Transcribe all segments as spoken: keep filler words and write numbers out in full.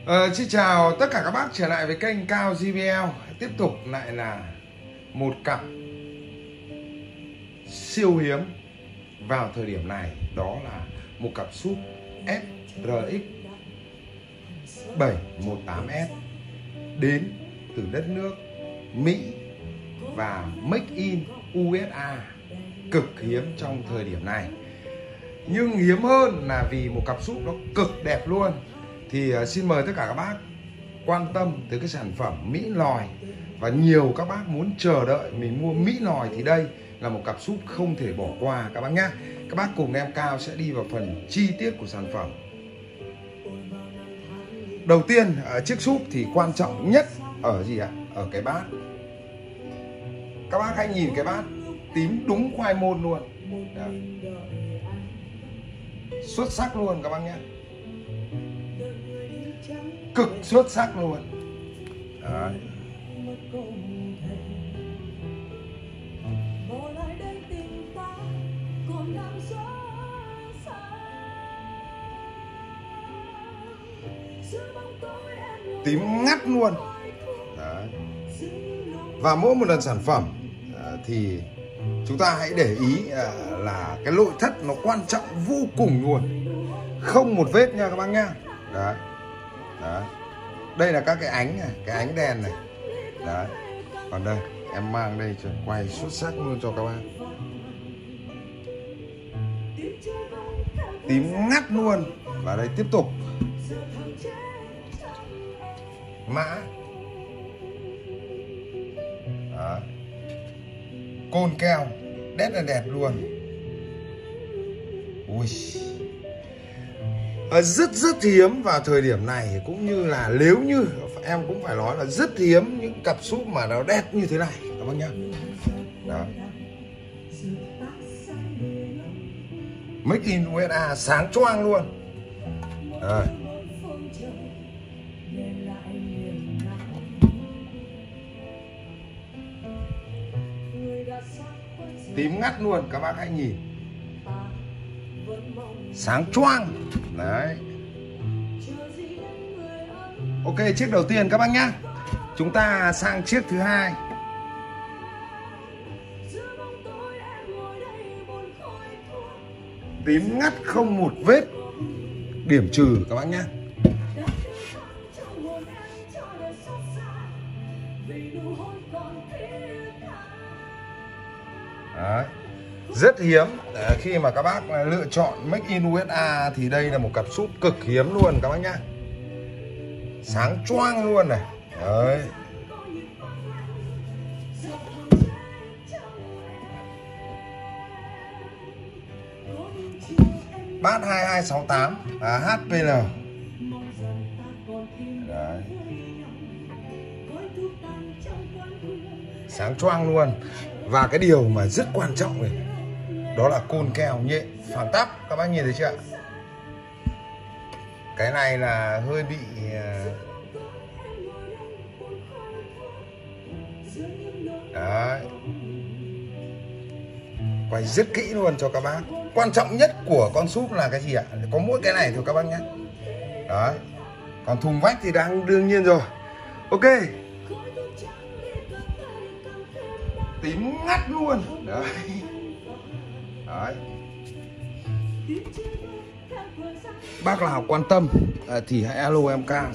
Ờ, xin chào tất cả các bác trở lại với kênh Cao gi bê lờ. Tiếp tục lại là một cặp siêu hiếm vào thời điểm này. Đó là một cặp súp ét rờ ích bảy một tám S đến từ đất nước Mỹ và Make in u ét a, cực hiếm trong thời điểm này. Nhưng hiếm hơn là vì một cặp súp nó cực đẹp luôn. Thì uh, xin mời tất cả các bác quan tâm tới cái sản phẩm Mỹ Lòi. Và nhiều các bác muốn chờ đợi mình mua Mỹ Lòi thì đây là một cặp súp không thể bỏ qua các bác nhé. Các bác cùng em Cao sẽ đi vào phần chi tiết của sản phẩm. Đầu tiên uh, chiếc súp thì quan trọng nhất ở gì ạ? Ở cái bát. Các bác hãy nhìn cái bát tím đúng khoai môn luôn. Đấy. Xuất sắc luôn các bác nhé. Cực xuất sắc luôn. Đấy. Tím ngắt luôn. Đấy. Và mỗi một lần sản phẩm thì chúng ta hãy để ý là cái nội thất nó quan trọng vô cùng luôn. Không một vết nha các bác nhá. Đấy. Đấy. Đây là các cái ánh này, cái ánh đèn này. Đấy. Còn đây em mang đây cho quay xuất sắc luôn cho các bác. Tím ngắt luôn. Và đây tiếp tục mã. Đấy. Côn keo đét là đẹp luôn. Ui, rất rất hiếm vào thời điểm này. Cũng như là nếu như em cũng phải nói là rất hiếm những cặp súp mà nó đẹp như thế này các bác nhá. Đó. Make in u ét a sáng choang luôn. Rồi. Tím ngắt luôn, các bác hãy nhìn. Sáng choang. Đấy. Ok, chiếc đầu tiên các bác nhá. Chúng ta sang chiếc thứ hai. Tím ngắt không một vết điểm trừ các bác nhá. Đấy. Rất hiếm. Đấy, khi mà các bác lựa chọn Make in u ét a thì đây là một cặp súp cực hiếm luôn các bác nhá. Sáng choang luôn này. Đấy. Bát hai hai sáu tám à, hát pê lờ. Đấy. Sáng choang luôn. Và cái điều mà rất quan trọng này, đó là côn keo nhện phẳng tắp. Các bác nhìn thấy chưa ạ? Cái này là hơi bị đấy. Quay rất kỹ luôn cho các bác. Quan trọng nhất của con súp là cái gì ạ? Có mỗi cái này thôi các bác nhé. Đấy. Còn thùng vách thì đang đương nhiên rồi. Ok. Tím ngắt luôn. Đấy. Đấy. Bác nào quan tâm à, thì hãy alo em Cao.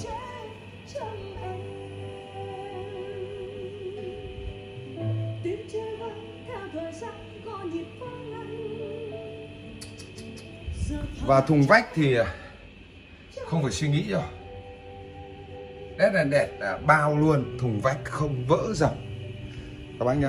Và thùng vách thì không phải suy nghĩ rồi. Đét là đẹp, bao luôn. Thùng vách không vỡ dập các bác nhá.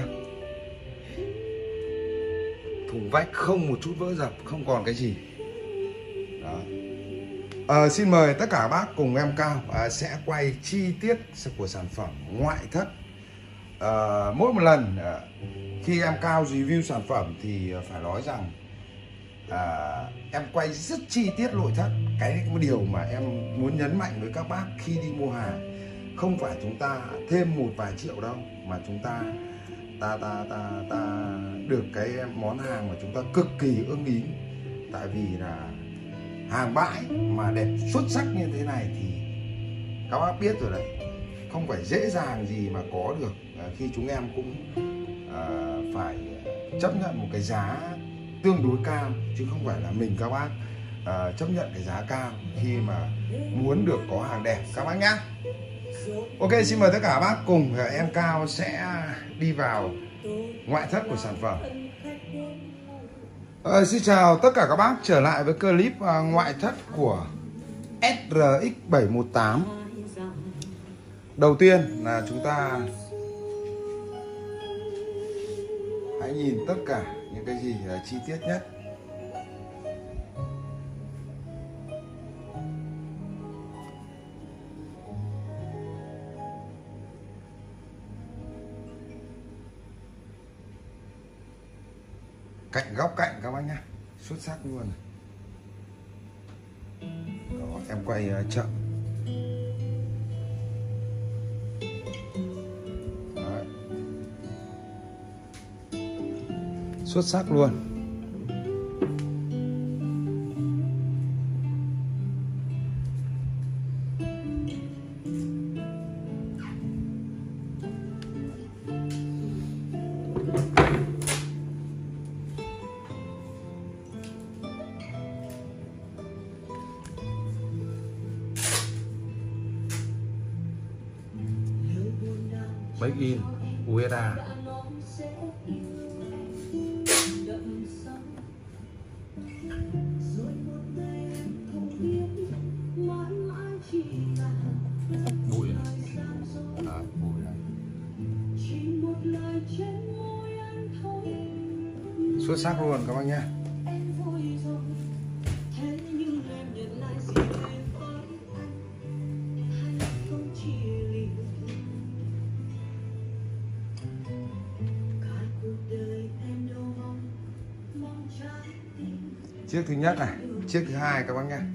Thùng vách không một chút vỡ dập, không còn cái gì. Đó. À, xin mời tất cả các bác cùng em Cao à, sẽ quay chi tiết của sản phẩm ngoại thất. À, mỗi một lần à, khi em Cao review sản phẩm thì phải nói rằng à, em quay rất chi tiết nội thất. Cái một điều mà em muốn nhấn mạnh với các bác khi đi mua hàng, không phải chúng ta thêm một vài triệu đâu, mà chúng ta ta ta ta ta được cái món hàng mà chúng ta cực kỳ ưng ý. Tại vì là hàng bãi mà đẹp xuất sắc như thế này thì Các bác biết rồi đấy, không phải dễ dàng gì mà có được. À, khi chúng em cũng à, phải chấp nhận một cái giá tương đối cao, chứ không phải là mình các bác à, chấp nhận cái giá cao khi mà muốn được có hàng đẹp các bác nhá. Ok, xin mời tất cả các bác cùng em Cao sẽ đi vào ngoại thất của sản phẩm. À, xin chào tất cả các bác trở lại với clip à, ngoại thất của ét rờ ích bảy một tám. Đầu tiên là chúng ta hãy nhìn tất cả những cái gì là chi tiết nhất. Cạnh góc cạnh các bác nhá, xuất sắc luôn. Đó, em quay uh, chậm. Đấy. Xuất sắc luôn. Make in u ét a. Bụi này. À, bụi này. Xuất sắc luôn các bác nhé. Chiếc thứ nhất này, chiếc thứ hai các bác nhé.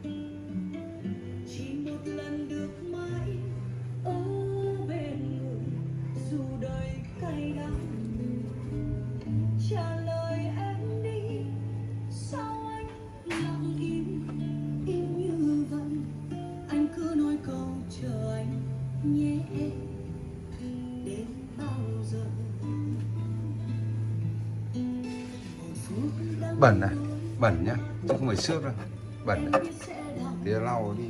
Bẩn này, bẩn nhá, chứ không phải xước đâu, bẩn này. Thì lau đi.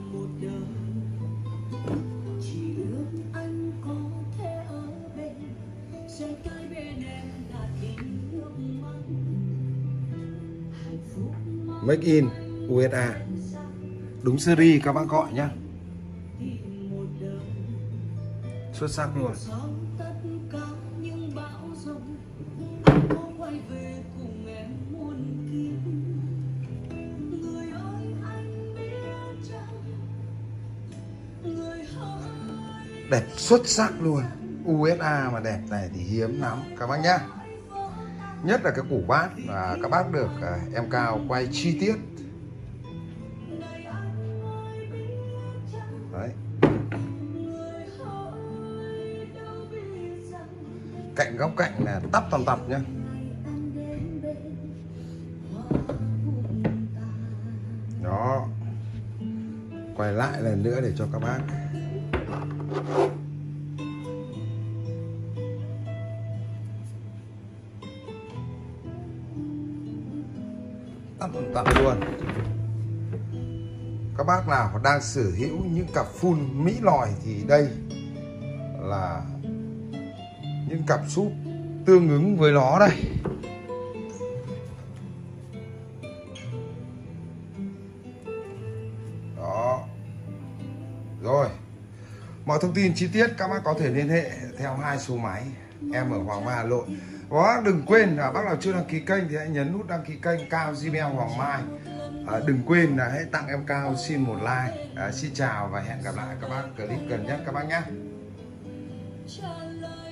Make in u ét a. Đúng series các bác gọi nhá. Xuất sắc luôn. Đẹp xuất sắc luôn. u ét a mà đẹp này thì hiếm lắm các bác nhá. Nhất là cái củ bát và các bác được uh, em Cao quay chi tiết. Đấy. Cạnh góc cạnh là tắp tầm tập nhá. Đó. Quay lại lần nữa để cho các bác. Tắp tầm tập luôn. Các bác nào đang sở hữu những cặp full mỹ lòi thì đây là những cặp súp tương ứng với nó đây. Đó. Rồi. Mọi thông tin chi tiết các bác có thể liên hệ theo hai số máy. Em ở Hoàng Mai, Hà Nội. Và bác đừng quên là bác nào chưa đăng ký kênh thì hãy nhấn nút đăng ký kênh Cao Gmail Hoàng Mai. À, đừng quên là hãy tặng em Cao xin một like. À, xin chào và hẹn gặp lại các bác clip gần nhất các bác nhé.